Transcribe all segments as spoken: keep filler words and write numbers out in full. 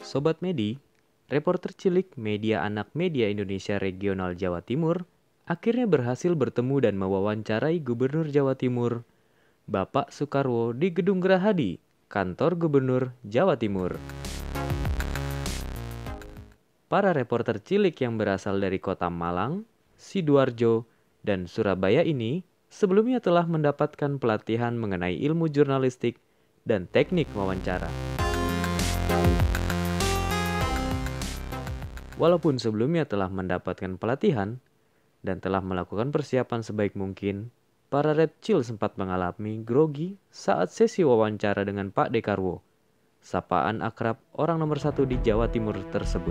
Sobat Medi, reporter cilik Media Anak Media Indonesia Regional Jawa Timur akhirnya berhasil bertemu dan mewawancarai Gubernur Jawa Timur, Bapak Soekarwo di Gedung Gerahadi, Kantor Gubernur Jawa Timur. Para reporter cilik yang berasal dari kota Malang, Sidoarjo, dan Surabaya ini sebelumnya telah mendapatkan pelatihan mengenai ilmu jurnalistik dan teknik wawancara. Walaupun sebelumnya telah mendapatkan pelatihan dan telah melakukan persiapan sebaik mungkin, para Repcil sempat mengalami grogi saat sesi wawancara dengan Pak Dekarwo, sapaan akrab orang nomor satu di Jawa Timur tersebut.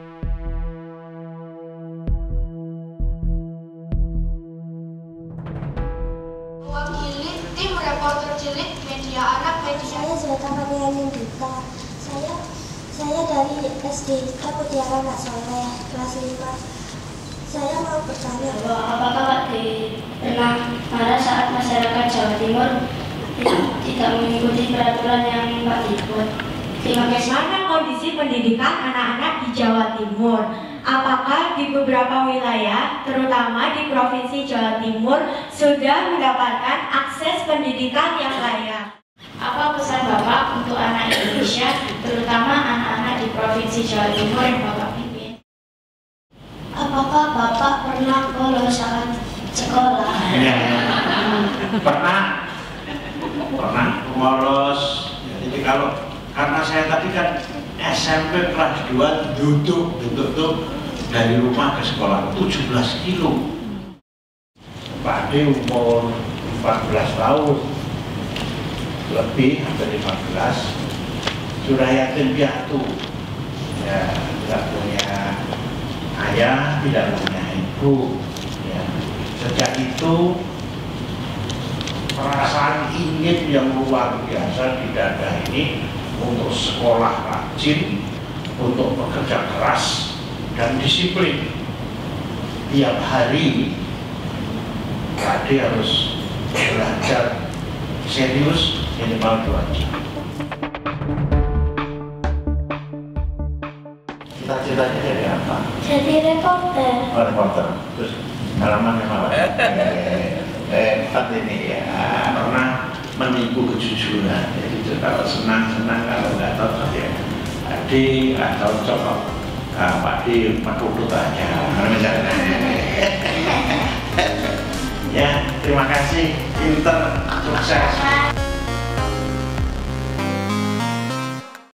Mewakili tim reporter cilik Media Anak Media. Saya Zeta Fadliani Dita. Saya saya dari S D Mutiara Anak Soleh kelas lima. Saya mau bertanya, apakah Pak D pernah marah saat masyarakat Jawa Timur tidak mengikuti peraturan yang Pak dibuat? Bagaimana kondisi pendidikan anak-anak di Jawa Timur? Apakah di beberapa wilayah, terutama di Provinsi Jawa Timur, sudah mendapatkan akses pendidikan yang layak? Apa pesan Bapak untuk anak Indonesia, terutama anak-anak di Provinsi Jawa Timur yang Bapak pimpin? apakah Bapak pernah bolos saat sekolah? Ya, pernah, pernah bolos. Jadi kalau karena saya tadi kan S M P kelas dua duduk duduk tuh dari rumah ke sekolah tujuh belas kilo. Pak D umur empat belas tahun lebih, hampir lima belas, sudah yatim piatu, ya tidak punya ayah, tidak punya ibu, ya. Sejak itu perasaan ingin yang luar biasa di dada ini untuk sekolah rajin, untuk bekerja keras dan disiplin. Tiap hari Pak D harus belajar serius minimal dua jam. Cita-citanya jadi apa? Jadi reporter. Oh, reporter. Terus halaman memang hebat ini ya. Pernah menipu kejujuran. Jadi itu kalau senang-senang, kalau nggak cocok ya adik nggak cocok, nah, Pak D menurut aja. Ya, terima kasih. Pinter, sukses.